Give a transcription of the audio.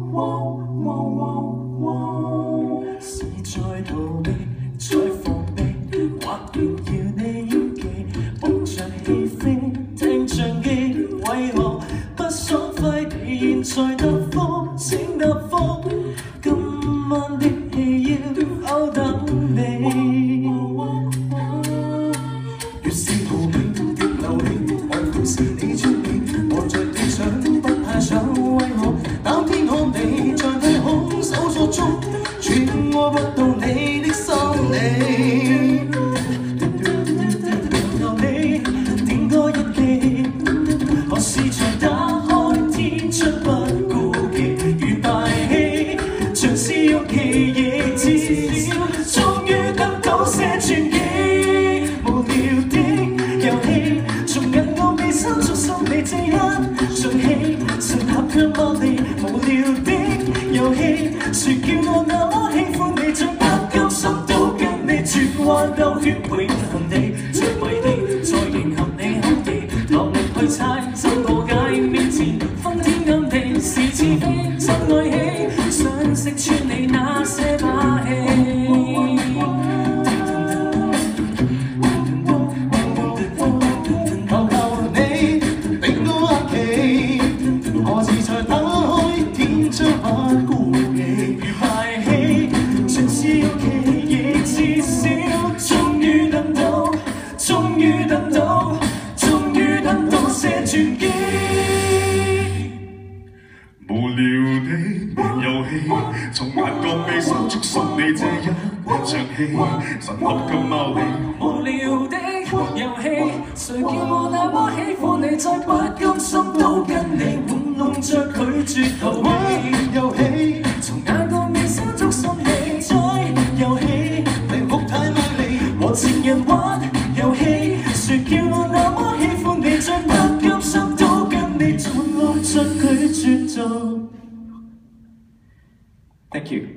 是在逃避，在防備，或然要你憶記，碰着氣飛，聽像記，為何不爽快地現在答覆，請答覆，今晚的戲要偶等你。越是逃避，越流離，愛同是你出現，望着地上不怕想為我打天看地，在太空手作中，揣摩不到你的心理。由你點歌一記，何時才打開天窗不顧忌，如大戲，像試用期亦至少，終於得到些傳奇。無聊的遊戲，從眼角未伸出心理這一場戲，神合卻罵你。無聊的遊戲，誰叫我那麼喜歡你，像不甘心都跟你轉彎兜圈，永恆地着迷地，再迎合你口技，落力去猜真我解面前，昏天暗地是似非真愛戲，想識穿你那些把戲。何時才打開天窗不顧忌，如排戲，像試用期亦至少，終於等到，終於等到，終於等到些轉機。 無聊的遊戲，從眼角未想觸碰你這一場戲，神合金貓你。 無聊的遊戲，誰叫我那麼喜歡你，再不甘心都跟你玩弄着拒絕逃避遊戲，從眼角未想觸碰你，再遊戲，靈哭太賣力，和情人玩遊戲，誰叫我那麼喜歡你，再不甘心都跟你玩弄着拒絕做。Thank you.